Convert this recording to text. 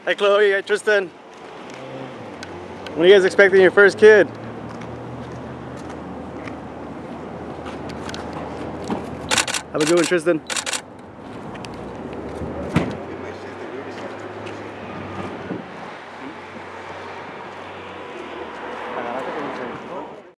Hi Chloe, hi Tristan. When are you guys expecting your first kid? Have a good one, Tristan.